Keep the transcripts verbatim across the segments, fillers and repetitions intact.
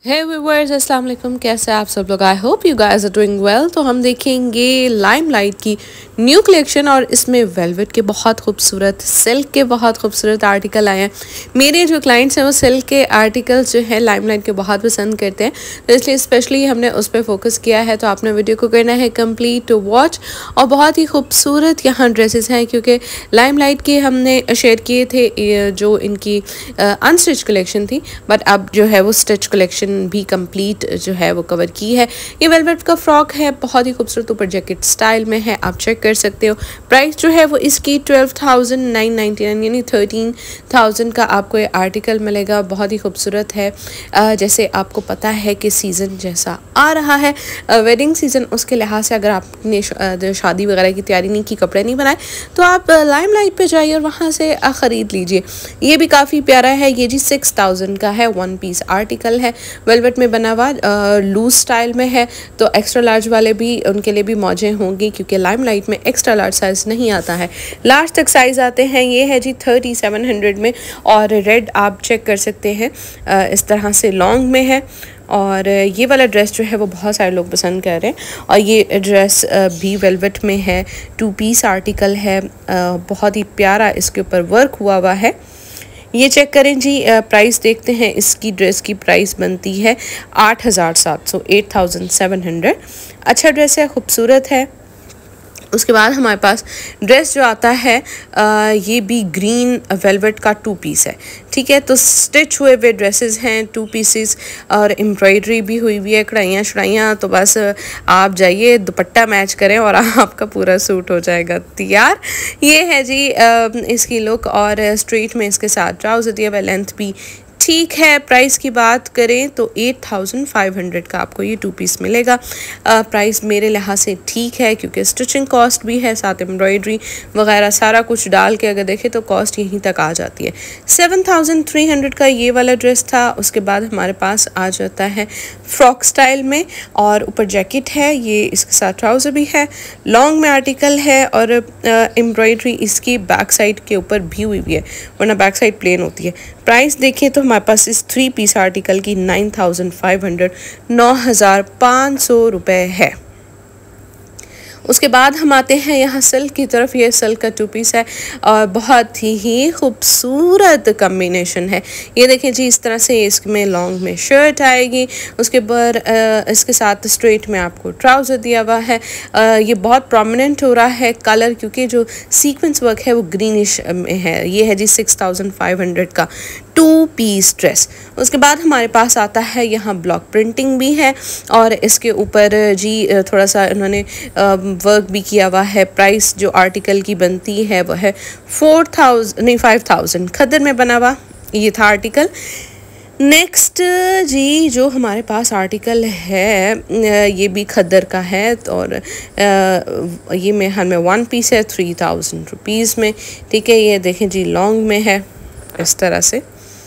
हे viewers अस्सलाम वालेकुम, कैसे आप सब लोग। I hope you guys are doing well. तो हम देखेंगे लाइमलाइट की न्यू कलेक्शन और इसमें वेलवेट के बहुत खूबसूरत, सिल्क के बहुत खूबसूरत आर्टिकल आए हैं। मेरे जो क्लाइंट्स हैं वो सिल्क के आर्टिकल्स जो है लाइमलाइट के बहुत पसंद करते हैं, तो इसलिए स्पेशली हमने उस पर फोकस किया है। तो आपने वीडियो को करना है कंप्लीट टू वॉच। और बहुत ही खूबसूरत यहाँ ड्रेसेस हैं, क्योंकि लाइमलाइट के हमने शेयर किए थे जो इनकी अनस्टिच कलेक्शन थी, बट अब जो है वो स्टिच कलेक्शन भी कंप्लीट जो है वो कवर की है। ये वेलवेट का फ्रॉक है, बहुत ही खूबसूरत, ऊपर जैकेट स्टाइल में है, आप चेक कर सकते हो। प्राइस जो है वो इसकी twelve thousand nine ninety nine यानी थर्टीन थाउजेंड का आपको ये आर्टिकल मिलेगा। बहुत ही खूबसूरत है। जैसे आपको पता है कि सीज़न जैसा आ रहा है, वेडिंग सीज़न, उसके लिहाज से अगर आपने शादी वगैरह की तैयारी नहीं की, कपड़े नहीं बनाए, तो आप लाइमलाइट पे जाइए और वहाँ से ख़रीद लीजिए। ये भी काफ़ी प्यारा है। ये जी सिक्स थाउजेंड का है, वन पीस आर्टिकल है, वेलवेट में बना हुआ, लूज स्टाइल में है। तो एक्स्ट्रा लार्ज वाले भी, उनके लिए भी मौजें होंगी, क्योंकि लाइमलाइट में एक्स्ट्रा लार्ज साइज़ नहीं आता है, लार्ज तक साइज़ आते हैं। ये है जी थर्टी सेवन हंड्रेड में, और रेड आप चेक कर सकते हैं इस तरह से लॉन्ग में है। और ये वाला ड्रेस जो है वो बहुत सारे लोग पसंद कर रहे हैं। और ये ड्रेस भी वेलवेट में है, टू पीस आर्टिकल है, बहुत ही प्यारा इसके ऊपर वर्क हुआ हुआ है। ये चेक करें जी। प्राइस देखते हैं। इसकी ड्रेस की प्राइस बनती है आठ हज़ार सात सौ एट थाउजेंड सेवन हंड्रेड। अच्छा ड्रेस है, खूबसूरत है। उसके बाद हमारे पास ड्रेस जो आता है आ, ये भी ग्रीन वेलवेट का टू पीस है, ठीक है। तो स्टिच हुए हुए ड्रेसेस हैं, टू पीसेस, और एम्ब्रॉयडरी भी हुई हुई है, कढ़ाइयाँ शढ़ाइयाँ। तो बस आप जाइए, दुपट्टा मैच करें और आपका पूरा सूट हो जाएगा तैयार। ये है जी आ, इसकी लुक, और स्ट्रेट में इसके साथ ट्राउज़र दिया हुआ, लेंथ भी ठीक है। प्राइस की बात करें तो एट थाउजेंड फाइव हंड्रेड का आपको ये टू पीस मिलेगा। प्राइस मेरे लिहाज से ठीक है, क्योंकि स्टिचिंग कॉस्ट भी है, साथ एम्ब्रॉयडरी वगैरह सारा कुछ डाल के अगर देखें तो कॉस्ट यहीं तक आ जाती है। सेवन थाउजेंड थ्री हंड्रेड का ये वाला ड्रेस था। उसके बाद हमारे पास आ जाता है फ्रॉक स्टाइल में, और ऊपर जैकेट है, ये इसके साथ ट्राउज़र भी है, लॉन्ग में आर्टिकल है, और एम्ब्रॉयडरी इसकी बैक साइड के ऊपर भी हुई हुई है, वरना बैक साइड प्लेन होती है। प्राइस देखिए तो हमारे पास इस थ्री पीस आर्टिकल की नाइन थाउजेंड फाइव हंड्रेड नौ हज़ार पाँच सौ रुपये है। उसके बाद हम आते हैं यहाँ सिल्क की तरफ। ये सिल्क का टू पीस है, और बहुत ही खूबसूरत कम्बिनेशन है। ये देखें जी, इस तरह से इसमें लॉन्ग में शर्ट आएगी, उसके बाद इसके साथ स्ट्रेट में आपको ट्राउज़र दिया हुआ है। आ, ये बहुत प्रोमिनेंट हो रहा है कलर, क्योंकि जो सीक्वेंस वर्क है वो ग्रीनिश में है। ये है जी सिक्स थाउजेंड फाइव हंड्रेड का टू पीस ड्रेस। उसके बाद हमारे पास आता है यहाँ ब्लॉक प्रिंटिंग भी है, और इसके ऊपर जी थोड़ा सा इन्होंने वर्क भी किया हुआ है। प्राइस जो आर्टिकल की बनती है वो है फोर थाउजेंड नहीं फाइव थाउजेंड खद्दर में बना हुआ ये था आर्टिकल। नेक्स्ट जी जो हमारे पास आर्टिकल है ये भी खद्दर का है, और ये में हर में वन पीस है, थ्री थाउजेंड रुपीज़ में, ठीक है। ये देखें जी लॉन्ग में है इस तरह से।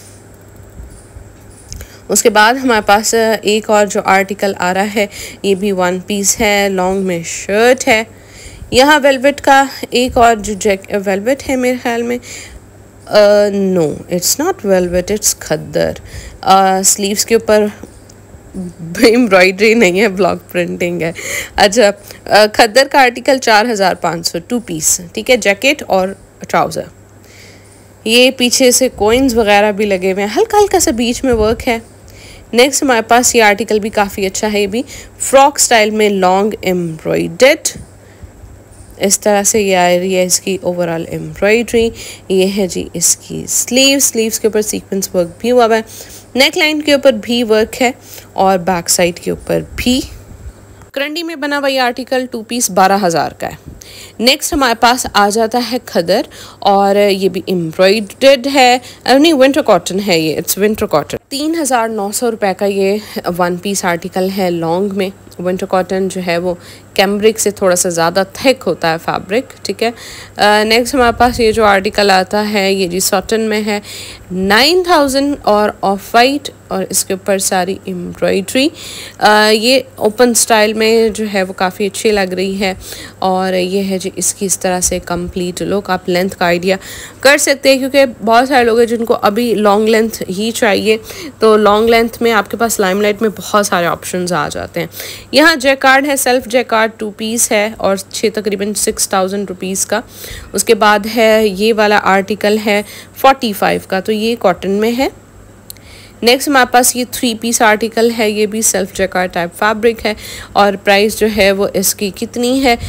उसके बाद हमारे पास एक और जो आर्टिकल आ रहा है, ये भी वन पीस है, लॉन्ग में शर्ट है। यहाँ वेलवेट का एक और जो जैक वेलवेट है मेरे ख्याल में, no it's not velvet, it's खद्दर। स्लीव्स के ऊपर एम्ब्रॉयडरी नहीं है, ब्लॉक प्रिंटिंग है। अच्छा, uh, खद्दर का आर्टिकल चार हज़ार पाँच सौ टू पीस, ठीक है, जैकेट और ट्राउज़र। ये पीछे से कोइंस वगैरह भी लगे हुए हैं, हल्का हल्का सा बीच में वर्क है। नेक्स्ट हमारे पास ये आर्टिकल भी काफ़ी अच्छा है, ये भी फ्रॉक स्टाइल में लॉन्ग एम्ब्रॉयडर्ड, इस तरह से ये आ रही है इसकी ओवरऑल एम्ब्रॉयडरी। ये है जी इसकी स्लीव, स्लीव्स के ऊपर सीक्वेंस वर्क भी हुआ है, नेक लाइन के ऊपर भी वर्क है, और बैक साइड के ऊपर भी। करंडी में बना हुआ ये आर्टिकल टू पीस बारह हज़ार का है। नेक्स्ट हमारे पास आ जाता है खद्दर, और ये भी एम्ब्रॉयडर्ड है, नहीं विंटर कॉटन है, ये इट्स विंटर कॉटन। तीन हज़ार नौ सौ रुपये का ये वन पीस आर्टिकल है, लॉन्ग में। विंटर कॉटन जो है वो कैम्ब्रिक से थोड़ा सा ज़्यादा थिक होता है फैब्रिक, ठीक है। नेक्स्ट uh, हमारे पास ये जो आर्टिकल आता है ये जी सॉटन में है, नाइन थाउजेंड और ऑफ वाइट, और इसके ऊपर सारी एम्ब्रॉयडरी। uh, ये ओपन स्टाइल में जो है वो काफ़ी अच्छी लग रही है, और ये ये है जी इसकी इस तरह से कंप्लीट लुक। आप लेंथ का आइडिया कर सकते हैं क्योंकि बहुत सारे लोग हैं जिनको अभी लॉन्ग लेंथ ही चाहिए, तो लॉन्ग लेंथ में आपके पास लाइमलाइट में बहुत सारे ऑप्शंस आ जाते हैं। यहाँ जैकार्ड है, सेल्फ जैकार्ड टू पीस है और छः तकरीबन सिक्स थाउजेंड रुपीज़ का। उसके बाद है ये वाला आर्टिकल है फोर्टी फाइव का, तो ये कॉटन में है। नेक्स्ट हमारे पास ये थ्री पीस आर्टिकल है, ये भी सेल्फ जैकार्ड टाइप फैब्रिक है और प्राइस जो है वो इसकी कितनी है,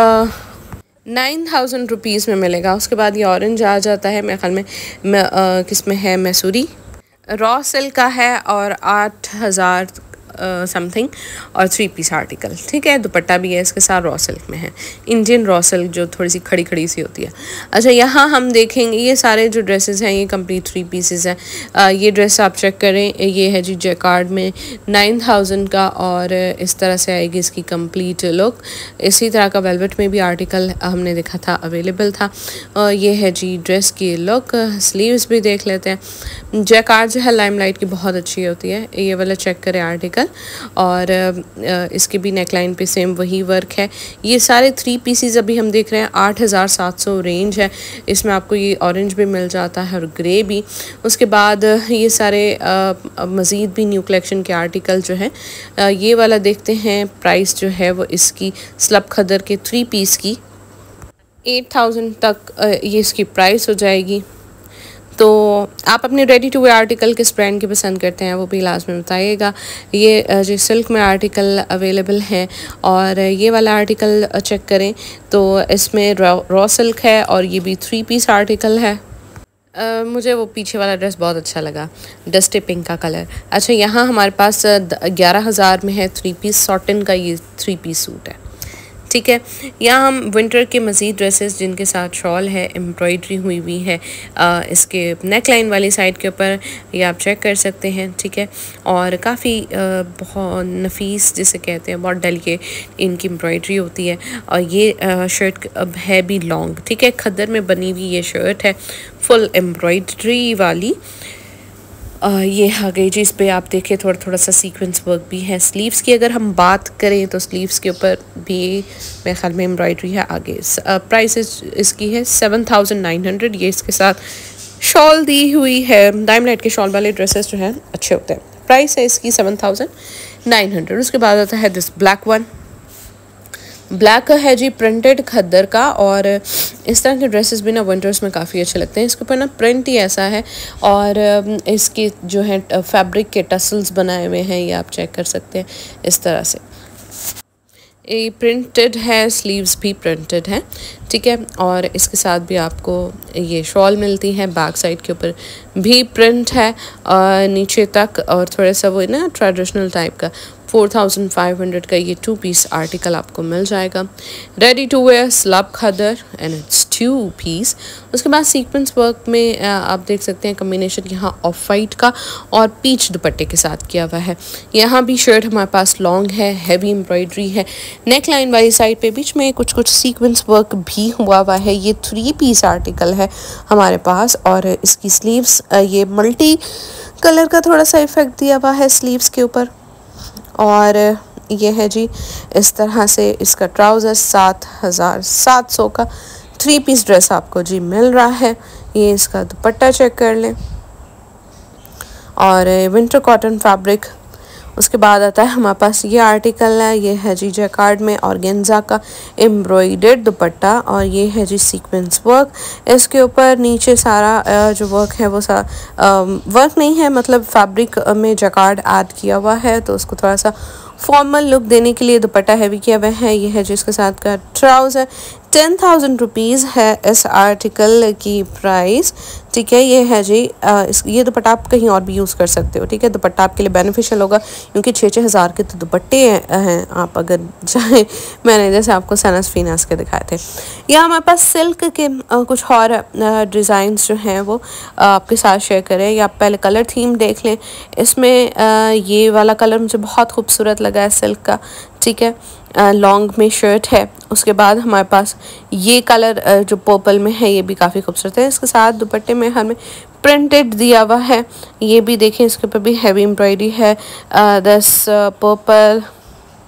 नाइन थाउजेंड रुपीज़ में मिलेगा। उसके बाद ये ऑरेंज आ जाता है, मेरे ख्याल में किस में है, मैसूरी रॉ सिल्क का है और आठ हज़ार समथिंग और थ्री पीस आर्टिकल। ठीक है, दुपट्टा भी है इसके साथ, रॉ सिल्क में है, इंडियन रॉ सिल्क जो थोड़ी सी खड़ी खड़ी सी होती है। अच्छा, यहाँ हम देखेंगे ये सारे जो ड्रेसेस हैं ये कंप्लीट थ्री पीसेस हैं। ये ड्रेस आप चेक करें, ये है जी जैकार्ड में नाइन थाउजेंड का और इस तरह से आएगी इसकी कंप्लीट लुक। इसी तरह का वेलवेट में भी आर्टिकल हमने देखा था, अवेलेबल था। और ये है जी ड्रेस की लुक। स्लीव्स भी देख लेते हैं। जैकार्ड जो है लाइमलाइट की बहुत अच्छी होती है, ये वाला चेक करें आर्टिकल। और इसके भी नेकलाइन पे सेम वही वर्क है। ये सारे थ्री पीसीज अभी हम देख रहे हैं, आठ हज़ार सात सौ रेंज है। इसमें आपको ये ऑरेंज भी मिल जाता है और ग्रे भी। उसके बाद ये सारे मज़ीद भी न्यू कलेक्शन के आर्टिकल जो हैं, ये वाला देखते हैं। प्राइस जो है वो इसकी स्लब खदर के थ्री पीस की एट थाउजेंड तक ये इसकी प्राइस हो जाएगी। तो आप अपने रेडी टू वेयर आर्टिकल किस ब्रांड के पसंद करते हैं वो भी लास्ट में बताइएगा। ये जो सिल्क में आर्टिकल अवेलेबल है और ये वाला आर्टिकल चेक करें तो इसमें रॉ सिल्क है और ये भी थ्री पीस आर्टिकल है। Uh, मुझे वो पीछे वाला ड्रेस बहुत अच्छा लगा, डस्टी पिंक का कलर। अच्छा, यहाँ हमारे पास ग्यारह हज़ार में है थ्री पीस सॉटन का ये थ्री पीस सूट है। ठीक है, यहाँ हम विंटर के मज़ीद ड्रेसेस जिनके साथ शॉल है, एम्ब्रॉयडरी हुई हुई है आ, इसके नेक लाइन वाली साइड के ऊपर, ये आप चेक कर सकते हैं। ठीक है, और काफ़ी बहुत नफीस जिसे कहते हैं, बहुत डेलिकेट इनकी एम्ब्रॉयडरी होती है। और ये आ, शर्ट अब है भी लॉन्ग। ठीक है, खद्दर में बनी हुई ये शर्ट है, फुल एम्ब्रॉयडरी वाली। Uh, ये आ गई जी। इस पर आप देखें थोड़ा थोड़ा सा सीक्वेंस वर्क भी है। स्लीव्स की अगर हम बात करें तो स्लीव्स के ऊपर भी मेरे ख्याल में एम्ब्रॉयडरी है आगे। प्राइस uh, इसकी है सेवन थाउजेंड नाइन हंड्रेड। ये इसके साथ शॉल दी हुई है। डायमंड के शॉल वाले ड्रेसेस जो हैं अच्छे होते हैं। प्राइस है इसकी सेवन थाउजेंड नाइन हंड्रेड। उसके बाद आता है दिस ब्लैक वन। ब्लैक है जी प्रिंटेड खद्दर का और इस तरह के ड्रेसेस भी ना विंटर्स में काफ़ी अच्छे लगते हैं। इसके ऊपर ना प्रिंट ही ऐसा है और इसके जो है फैब्रिक के टसल्स बनाए हुए हैं, ये आप चेक कर सकते हैं इस तरह से। ये प्रिंटेड है, स्लीव्स भी प्रिंटेड हैं। ठीक है, और इसके साथ भी आपको ये शॉल मिलती है। बैक साइड के ऊपर भी प्रिंट है और नीचे तक, और थोड़ा सा वो ना ट्रेडिशनल टाइप का फोर थाउजेंड फाइव हंड्रेड का ये टू पीस आर्टिकल आपको मिल जाएगा। रेडी टू वेयर स्लब खदर एंड इट्स टू पीस। उसके बाद सीक्वेंस वर्क में आप देख सकते हैं कम्बिनेशन यहाँ ऑफ वाइट का और पीच दुपट्टे के साथ किया हुआ है। यहाँ भी शर्ट हमारे पास लॉन्ग है, हैवी एम्ब्रॉयडरी है। नेक लाइन वाली साइड पे बीच में कुछ कुछ सीक्वेंस वर्क भी हुआ हुआ है। ये थ्री पीस आर्टिकल है हमारे पास और इसकी स्लीव्स ये मल्टी कलर का थोड़ा सा इफेक्ट दिया हुआ है स्लीव्स के ऊपर। और ये है जी इस तरह से इसका ट्राउज़र सात हज़ार सात सौ का थ्री पीस ड्रेस आपको जी मिल रहा है। ये इसका दुपट्टा चेक कर लें और विंटर कॉटन फैब्रिक। उसके बाद आता है हमारे पास ये आर्टिकल है, ये है जी जैकार्ड में ऑर्गेन्जा का एम्ब्रॉयडर्ड दुपट्टा और ये है जी सीक्वेंस वर्क। इसके ऊपर नीचे सारा जो वर्क है वो सारा वर्क नहीं है, मतलब फैब्रिक में जैकार्ड ऐड किया हुआ है, तो उसको थोड़ा सा फॉर्मल लुक देने के लिए दुपट्टा हैवी किया हुआ है। ये है जिसके साथ का ट्राउज़र। टेन थाउजेंड रुपीज़ है इस आर्टिकल की प्राइस। ठीक है, ये है जी आ, इस ये दुपट्टा आप कहीं और भी यूज़ कर सकते हो। ठीक है, दुपट्टा आपके लिए बेनिफिशियल होगा क्योंकि छः छः हज़ार के तो दुपट्टे हैं, आप अगर चाहें। मैंने जैसे आपको सनस फीनस के दिखाए थे। यहाँ हमारे पास सिल्क के आ, कुछ और डिज़ाइंस जो हैं वो आ, आपके साथ शेयर करें। या आप पहले कलर थीम देख लें। इसमें आ, ये वाला कलर मुझे बहुत खूबसूरत लगा है सिल्क का। ठीक है, लॉन्ग में शर्ट है। उसके बाद हमारे पास ये कलर जो पर्पल में है ये भी काफ़ी खूबसूरत है। इसके साथ दुपट्टे में हमें प्रिंटेड दिया हुआ है। ये भी देखें, इसके ऊपर भी हैवी एम्ब्रॉयडरी है। This purple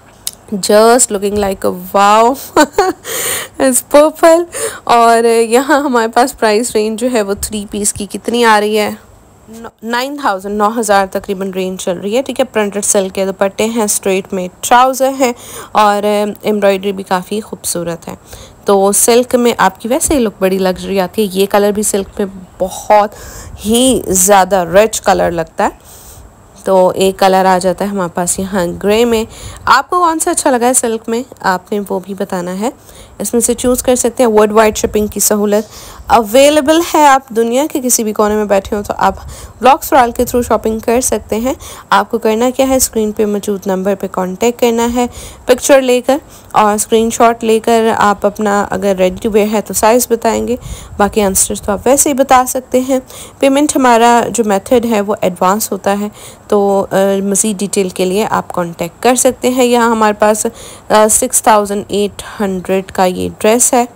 just looking like a wow it's purple. और यहाँ हमारे पास प्राइस रेंज जो है वो थ्री पीस की कितनी आ रही है, नाइन थाउजेंड नौ हज़ार तकरीबन रेंज चल रही है। ठीक है, प्रिंटेड सिल्क के दुपट्टे हैं, स्ट्रेट में ट्राउज़र हैं और एम्ब्रॉयडरी भी काफ़ी खूबसूरत है। तो सिल्क में आपकी वैसे ही लुक बड़ी लग्जरी आती है। ये कलर भी सिल्क में बहुत ही ज़्यादा रिच कलर लगता है। तो एक कलर आ जाता है हमारे पास यहाँ ग्रे में। आपको कौन सा अच्छा लगा है सिल्क में, आपने वो भी बताना है। इसमें से चूज़ कर सकते हैं। वर्ल्ड वाइड शिपिंग की सहूलत अवेलेबल है। आप दुनिया के किसी भी कोने में बैठे हो तो आप ब्लॉग्स फॉर ऑल के थ्रू शॉपिंग कर सकते हैं। आपको करना क्या है, स्क्रीन पे मौजूद नंबर पे कांटेक्ट करना है, पिक्चर लेकर और स्क्रीनशॉट लेकर आप अपना अगर रेडी टू वेयर है तो साइज़ बताएंगे, बाकी आंसर्स तो आप वैसे ही बता सकते हैं। पेमेंट हमारा जो मेथड है वो एडवांस होता है, तो मज़ीद डिटेल के लिए आप कांटेक्ट कर सकते हैं। यहाँ हमारे पास सिक्स थाउजेंड एट हंड्रेड का ये ड्रेस है।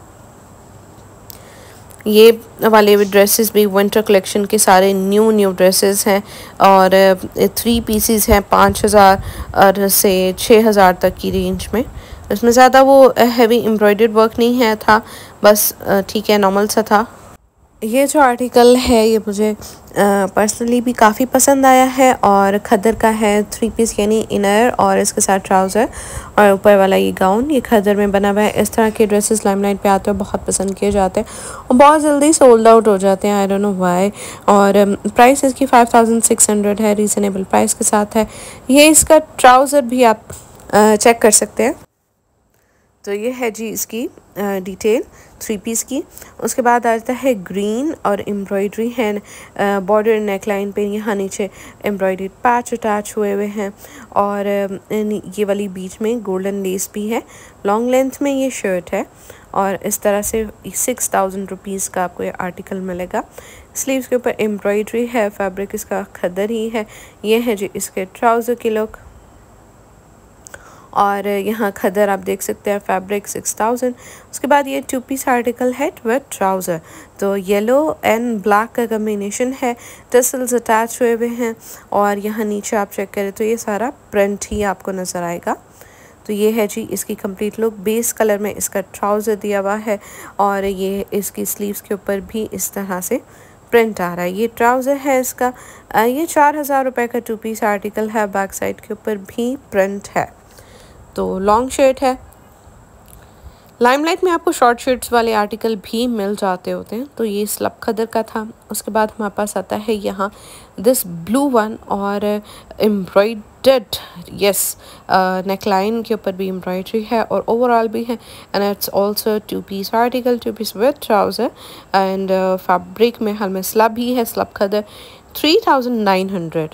ये वाले भी ड्रेसेस भी विंटर कलेक्शन के सारे न्यू न्यू ड्रेसेस हैं और थ्री पीसीज हैं पाँच हज़ार से छः हज़ार तक की रेंज में। इसमें ज़्यादा वो हैवी एम्ब्रॉयडर्ड वर्क नहीं है था, बस ठीक है नॉर्मल सा था। ये जो आर्टिकल है ये मुझे पर्सनली भी काफ़ी पसंद आया है और खद्दर का है, थ्री पीस यानी इनर और इसके साथ ट्राउज़र और ऊपर वाला ये गाउन, ये खद्दर में बना हुआ है। इस तरह के ड्रेसेस लाइमलाइट पे आते हैं, बहुत पसंद किए जाते हैं और बहुत जल्दी सोल्ड आउट हो जाते हैं, आई डोंट नो व्हाई। और प्राइस इसकी फाइव थाउजेंड सिक्स हंड्रेड है, रीज़नेबल प्राइस के साथ है। ये इसका ट्राउज़र भी आप चेक कर सकते हैं। तो ये है जी इसकी डिटेल थ्री पीस की। उसके बाद आ जाता है ग्रीन और एम्ब्रॉयडरी है बॉर्डर नेकलाइन पे, यहाँ नीचे एम्ब्रॉयडरी पैच अटैच हुए हुए हैं और ये वाली बीच में गोल्डन लेस भी है। लॉन्ग लेंथ में ये शर्ट है और इस तरह से सिक्स थाउजेंड रुपीज़ का आपको ये आर्टिकल मिलेगा। स्लीव्स के ऊपर एम्ब्रॉयडरी है, फैब्रिक इसका खद्दर ही है। ये है जी इसके ट्राउज़र की लुक और यहाँ खदर आप देख सकते हैं, फैब्रिक सिक्स थाउजेंड। उसके बाद ये टू पीस आर्टिकल है विद ट्राउज़र, तो येलो एंड ब्लैक का कम्बिनेशन है, टसल्स अटैच हुए हुए हैं और यहाँ नीचे आप चेक करें तो ये सारा प्रिंट ही आपको नज़र आएगा। तो ये है जी इसकी कंप्लीट लुक। बेस कलर में इसका ट्राउज़र दिया हुआ है और ये इसकी स्लीव्स के ऊपर भी इस तरह से प्रिंट आ रहा है। ये ट्राउज़र है इसका, ये चार हज़ार रुपये का टू पीस आर्टिकल है। बैक साइड के ऊपर भी प्रिंट है। तो लॉन्ग शर्ट है। लाइमलाइट में आपको शॉर्ट शर्ट्स वाले आर्टिकल भी मिल जाते होते हैं, तो ये स्लब खदर का था। उसके बाद हमारे पास आता है यहाँ दिस ब्लू वन और एम्ब्रॉयडर्ड, यस नेकलाइन के ऊपर भी एम्ब्रॉयडरी है और ओवरऑल भी है and it's also two piece article, two piece with trouser and fabric में हल में स्लब ही है, स्लब खदर। थ्री थाउजेंड नाइन हंड्रेड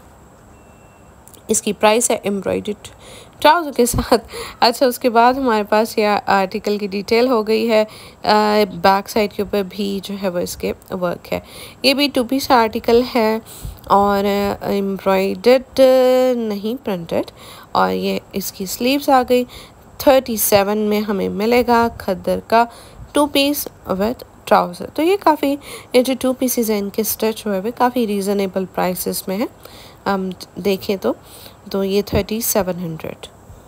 इसकी प्राइस है एम्ब्रॉयडर्ड ट्राउज़र के साथ। अच्छा, उसके बाद हमारे पास यह आर्टिकल की डिटेल हो गई है। बैक साइड के ऊपर भी जो है वो इसके वर्क है। ये भी टू पीस आर्टिकल है और एम्ब्रॉयडर्ड नहीं प्रिंटेड और ये इसकी स्लीव्स आ गई। थर्टी सेवन में हमें मिलेगा खद्दर का टू पीस विद ट्राउज़र। तो ये काफ़ी, ये जो टू पीसेस हैं इनके स्टिच हुए हुए काफ़ी रीज़नेबल प्राइसेस में है। हम देखें तो तो ये थर्टी सेवन हंड्रेड।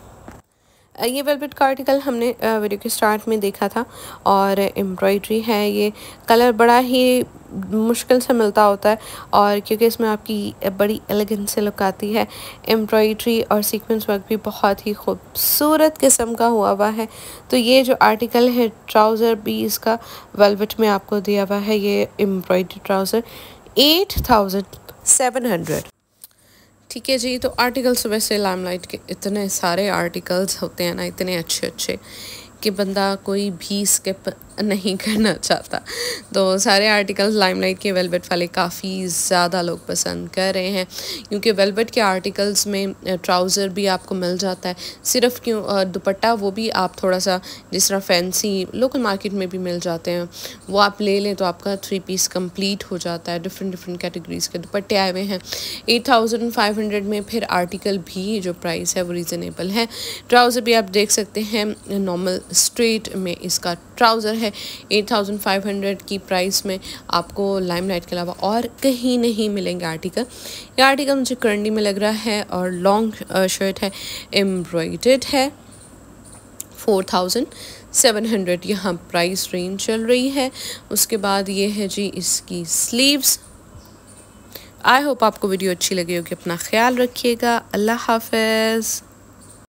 ये वेलवेट का आर्टिकल हमने वीडियो के स्टार्ट में देखा था और एम्ब्रॉयडरी है। ये कलर बड़ा ही मुश्किल से मिलता होता है और क्योंकि इसमें आपकी बड़ी एलिगेंट से लुक आती है। एम्ब्रॉयडरी और सीक्वेंस वर्क भी बहुत ही खूबसूरत किस्म का हुआ हुआ है। तो ये जो आर्टिकल है ट्राउज़र भी इसका वेलवेट में आपको दिया हुआ है। ये embroidery trouser eight thousand seven hundred. ठीक है जी। तो आर्टिकल्स वैसे लाइमलाइट के इतने सारे आर्टिकल्स होते हैं ना, इतने अच्छे अच्छे कि बंदा कोई भी स्किप नहीं करना चाहता। तो सारे आर्टिकल्स लाइमलाइट के वेलवेट वाले काफ़ी ज़्यादा लोग पसंद कर रहे हैं क्योंकि वेलवेट के आर्टिकल्स में ट्राउज़र भी आपको मिल जाता है। सिर्फ क्यों दुपट्टा वो भी आप थोड़ा सा जिस तरह फैंसी लोकल मार्केट में भी मिल जाते हैं वो आप ले लें तो आपका थ्री पीस कंप्लीट हो जाता है। डिफरेंट डिफरेंट कैटेगरीज़ के दुपट्टे आए हुए हैं। एट थाउजेंड फाइव हंड्रेड में फिर आर्टिकल भी जो प्राइस है वो रीज़नेबल है। ट्राउज़र भी आप देख सकते हैं नॉर्मल स्ट्रेट में इसका ट्राउज़र है एट थाउजेंड फाइव हंड्रेड की प्राइस में आपको लाइमलाइट के अलावा और कहीं नहीं मिलेंगे आर्टिकल। ये आर्टिकल मुझे करंडी में लग रहा है और लॉन्ग शर्ट है, एम्ब्रॉयडर्ड है, फोर थाउजेंड सेवन हंड्रेड यहाँ प्राइस रेंज चल रही है। उसके बाद ये है जी इसकी स्लीव्स। आई होप आपको वीडियो अच्छी लगी होगी। अपना ख्याल रखिएगा। अल्लाह हाफ़िज़।